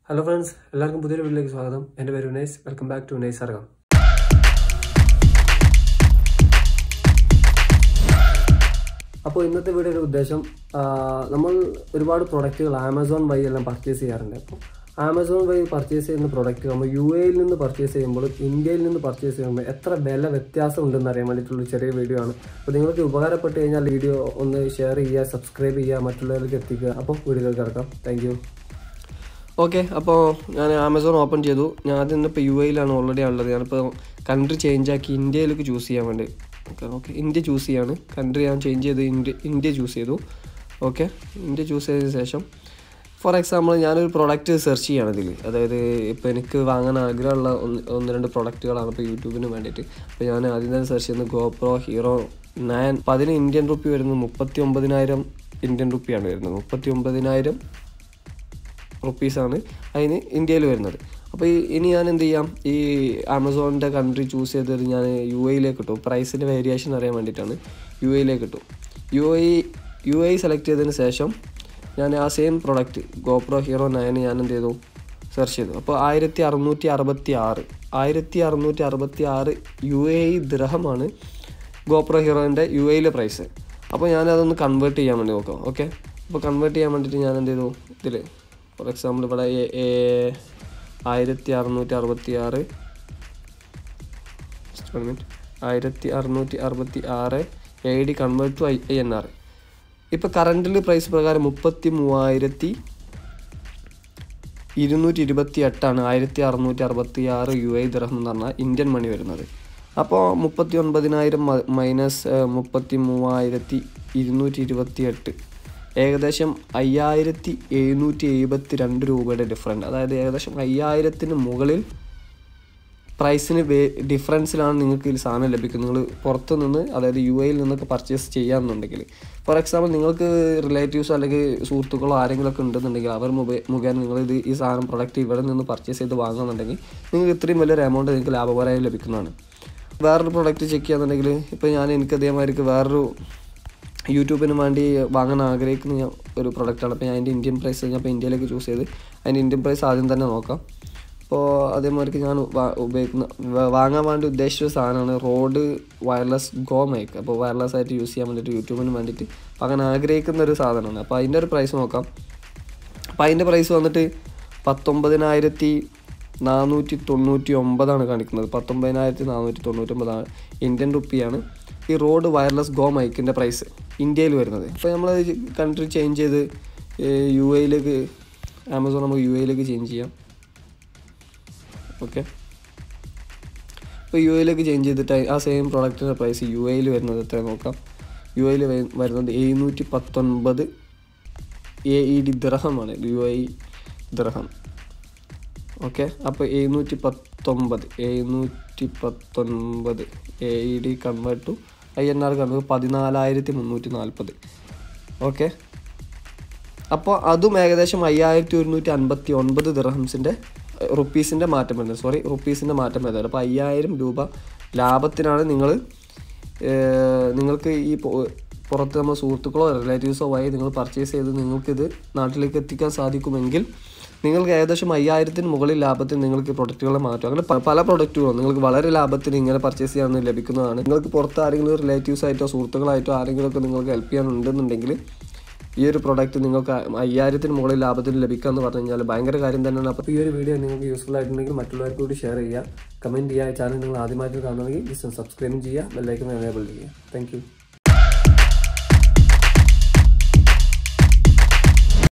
Hello friends, എല്ലാവർക്കും പുതിയൊരു വീഡിയോയിലേക്ക് സ്വാഗതം. എൻ്റെ പേര് Vinesh. Welcome back to Vinesh Sargam. അപ്പോൾ ഇന്നത്തെ വീഡിയോയുടെ ഉദ്ദേശം നമ്മൾ ഒരുപാട് പ്രൊഡക്റ്റുകൾ ആമസോൺ വഴി എല്ലാം പർച്ചേസ് ചെയ്യാറുണ്ട്. അപ്പോൾ ആമസോൺ വഴി പർച്ചേസ് ചെയ്യുന്ന പ്രൊഡക്റ്റ് നമ്മൾ UAE നിന്ന് പർച്ചേസ് ചെയ്യുമ്പോൾ ഇന്ത്യയിൽ നിന്ന് പർച്ചേസ് ചെയ്യുമ്പോൾ എത്ര വില വ്യത്യാസം ഉണ്ടെന്ന് അറിയാൻ വേണ്ടിയിട്ടുള്ള ചെറിയ വീഡിയോ ആണ്. അപ്പോൾ നിങ്ങൾക്ക് ഉപകാരപ്പെട്ട് കഴിഞ്ഞാൽ വീഡിയോ ഒന്ന് ഷെയർ ചെയ്യുക, സബ്സ്ക്രൈബ് ചെയ്യുക, മറ്റുള്ളവർക്ക് എത്തിക്കുക. അപ്പോൾ വീഡിയോയിലേക്ക് കിടക്കാം. Thank you. ഓക്കെ, അപ്പോൾ ഞാൻ ആമസോൺ ഓപ്പൺ ചെയ്തു. ഞാൻ ആദ്യം ഇപ്പോൾ UAEയിലാണ് ഓൾറെഡി ഉള്ളത്. ഞാനിപ്പോൾ കൺട്രി ചേഞ്ച് ആക്കി ഇന്ത്യയിലേക്ക് ചൂസ് ചെയ്യാൻ വേണ്ടി ഇന്ത്യ ചൂസ് ചെയ്യാണ്. കൺട്രി ഞാൻ ചേഞ്ച് ചെയ്ത് ഇന്ത്യ ചൂസ് ചെയ്തു. ഓക്കെ, ഇന്ത്യ ചൂസ് ചെയ്തതിന് ശേഷം ഫോർ എക്സാമ്പിൾ ഞാനൊരു പ്രൊഡക്റ്റ് സെർച്ച് ചെയ്യുകയാണ് ഇതിൽ. അതായത് ഇപ്പോൾ എനിക്ക് വാങ്ങാൻ ആഗ്രഹമുള്ള ഒന്ന് രണ്ട് പ്രൊഡക്റ്റുകളാണ് ഇപ്പോൾ യൂട്യൂബിന് വേണ്ടിയിട്ട്. അപ്പോൾ ഞാൻ ആദ്യം തന്നെ സെർച്ച് ചെയ്യുന്നത് GoPro Hero 9. അപ്പോൾ അതിന് ഇന്ത്യൻ റുപ്പി വരുന്നത് 39,000 ഇന്ത്യൻ റുപ്പിയാണ് വരുന്നത്. 39,000 റുപ്പീസാണ് അതിന് ഇന്ത്യയിൽ വരുന്നത്. അപ്പോൾ ഇനി ഞാൻ എന്ത് ചെയ്യാം, ഈ ആമസോണിൻ്റെ കൺട്രി ചൂസ് ചെയ്തത് ഞാൻ UAEയിലേക്ക് ഇട്ടു. പ്രൈസിൻ്റെ വേരിയേഷൻ അറിയാൻ വേണ്ടിയിട്ടാണ് UAEയിലേക്ക് ഇട്ടു. UAE സെലക്ട് ചെയ്തതിന് ശേഷം ഞാൻ ആ സെയിം പ്രൊഡക്റ്റ് GoPro Hero 9 ഞാൻ എന്ത് ചെയ്തു, സെർച്ച് ചെയ്തു. അപ്പോൾ 1666 UAE ദിർഹമാണ് GoPro Heroൻ്റെ UAEയിലെ പ്രൈസ്. അപ്പോൾ ഞാനതൊന്ന് കൺവേർട്ട് ചെയ്യാൻ വേണ്ടി നോക്കാം. ഓക്കെ, അപ്പോൾ കൺവേർട്ട് ചെയ്യാൻ വേണ്ടിയിട്ട് ഞാൻ എന്ത് ചെയ്തു, ഇതിൽ ഫോർ എക്സാമ്പിൾ ഇവിടെ 1666 AED കൺവേർട്ട് ടു INR. ഇപ്പോൾ കറണ്ടിൽ പ്രൈസ് പ്രകാരം 33,228 1666 UAE ദിർഹം എന്ന് പറഞ്ഞാൽ ഇന്ത്യൻ മണി വരുന്നത്. അപ്പോൾ 39,000 മൈനസ് 33,228 ഏകദേശം 5,772 രൂപയുടെ ഡിഫറൻറ്റ്. അതായത് ഏകദേശം 5,000-ന് മുകളിൽ പ്രൈസിന് ഡിഫറൻസിലാണ് നിങ്ങൾക്ക് ഈ സാധനം ലഭിക്കുന്നത്. നിങ്ങൾ പുറത്തു നിന്ന്, അതായത് UAEയിൽ നിന്നൊക്കെ പർച്ചേസ് ചെയ്യാമെന്നുണ്ടെങ്കിൽ, ഫോർ എക്സാമ്പിൾ നിങ്ങൾക്ക് റിലേറ്റീവ്സോ അല്ലെങ്കിൽ സുഹൃത്തുക്കളോ ആരെങ്കിലുമൊക്കെ ഉണ്ടെന്നുണ്ടെങ്കിൽ അവർ മുഖേന നിങ്ങളിത് ഈ സാധനം പ്രൊഡക്റ്റ് ഇവിടെ നിന്ന് പർച്ചേസ് ചെയ്ത് വാങ്ങുന്നുണ്ടെങ്കിൽ നിങ്ങൾക്ക് ഇത്രയും വലിയൊരു എമൗണ്ട് നിങ്ങൾക്ക് ലാഭകരമായി ലഭിക്കുന്നതാണ്. വേറൊരു പ്രൊഡക്റ്റ് ചെക്ക് ചെയ്യാന്നുണ്ടെങ്കിൽ ഇപ്പോൾ എനിക്ക് അതേമാതിരിക്ക് വേറൊരു യൂട്യൂബിന് വേണ്ടി വാങ്ങാൻ ആഗ്രഹിക്കുന്ന ഒരു പ്രൊഡക്റ്റാണ്. അപ്പോൾ ഞാൻ അതിൻ്റെ ഇന്ത്യൻ പ്രൈസ് ഇപ്പോൾ ഇന്ത്യയിലേക്ക് ചൂസ് ചെയ്ത് അതിൻ്റെ ഇന്ത്യൻ പ്രൈസ് ആദ്യം തന്നെ നോക്കാം. അപ്പോൾ അതേമാതിരിക്ക് ഞാൻ വാങ്ങാൻ വേണ്ടി ഉദ്ദേശിച്ച സാധനമാണ് റോഡ് വയർലെസ് ഗോ മൈക്ക്. അപ്പോൾ വയർലെസ് ആയിട്ട് യൂസ് ചെയ്യാൻ വേണ്ടിയിട്ട് യൂട്യൂബിന് വേണ്ടിയിട്ട് വാങ്ങാൻ ആഗ്രഹിക്കുന്ന ഒരു സാധനമാണ്. അപ്പോൾ അതിൻ്റെ ഒരു പ്രൈസ് നോക്കാം. അപ്പോൾ അതിൻ്റെ പ്രൈസ് വന്നിട്ട് 19,499 കാണിക്കുന്നത്. 19,499 ഇന്ത്യൻ റുപ്പിയാണ് ഈ റോഡ് വയർലെസ് ഗോ മൈക്കിൻ്റെ പ്രൈസ് ഇന്ത്യയിൽ വരുന്നത്. അപ്പോൾ നമ്മൾ കൺട്രി ചേഞ്ച് ചെയ്ത് UAEയിലേക്ക്, ആമസോൺ നമുക്ക് UAEയിലേക്ക് ചേഞ്ച് ചെയ്യാം. ഓക്കെ, ഇപ്പോൾ UAEയിലേക്ക് ചേഞ്ച് ചെയ്തിട്ട് ആ സെയിം പ്രോഡക്റ്റിൻ്റെ പ്രൈസ് UAEയിൽ വരുന്നത് എത്ര നോക്കാം. UAEയിൽ വരുന്നത് 719 AED ദിർഹമാണ്, UAE ദിർഹം. ഓക്കെ, അപ്പോൾ 719 AED convert to INR convert 14,340. Okay, അപ്പോൾ അതും ഏകദേശം 5,159 ദിർഹംസിൻ്റെ റുപ്പീസിൻ്റെ മാറ്റം വരുന്നത്. റുപ്പീസിൻ്റെ മാറ്റം വരുന്നത്. അപ്പോൾ 5,000 രൂപ ലാഭത്തിനാണ് നിങ്ങൾക്ക് ഈ പുറത്ത് നമ്മൾ സുഹൃത്തുക്കളോ റിലേറ്റീവ്സോ വഴി നിങ്ങൾ പർച്ചേസ് ചെയ്ത് നിങ്ങൾക്കിത് നാട്ടിലേക്ക് എത്തിക്കാൻ സാധിക്കുമെങ്കിൽ നിങ്ങൾക്ക് ഏകദേശം 5,000-ന് മുകളിൽ ലാഭത്തിൽ നിങ്ങൾക്ക് പ്രൊഡക്റ്റുകളെ മാറ്റും. അങ്ങനെ പല പ്രൊഡക്റ്റുകളും നിങ്ങൾക്ക് വളരെ ലാഭത്തിൽ ഇങ്ങനെ പർച്ചേസ് ചെയ്യാൻ ലഭിക്കുന്നതാണ്. നിങ്ങൾക്ക് പുറത്ത് ആരെങ്കിലും റിലേറ്റീവ്സ് ആയിട്ടോ സുഹൃത്തുക്കളായിട്ടോ ആരെങ്കിലുമൊക്കെ നിങ്ങൾക്ക് ഹെൽപ്പ് ചെയ്യാനുണ്ടെന്നുണ്ടെങ്കിൽ ഈ ഒരു പ്രൊഡക്റ്റ് നിങ്ങൾക്ക് 5,000-ന് മുകളിൽ ലാഭത്തിന് ലഭിക്കുക എന്ന് പറഞ്ഞു കഴിഞ്ഞാൽ ഭയങ്കര കാര്യം തന്നെയാണ്. അപ്പോൾ ഈ ഒരു വീഡിയോ നിങ്ങൾക്ക് യൂസ്ഫുൾ ആയിട്ടുണ്ടെങ്കിൽ മറ്റുള്ളവർക്ക് കൂടി ഷെയർ ചെയ്യുക, കമൻറ്റ് ചെയ്യുക. ചാനൽ നിങ്ങൾ ആദ്യമായിട്ട് കാണുകയാണെങ്കിൽ ജസ്റ്റ് സബ്സ്ക്രൈബ് ചെയ്യുക, ബെൽ ഐക്കൺ എനേബിൾ ചെയ്യുക. Thank U.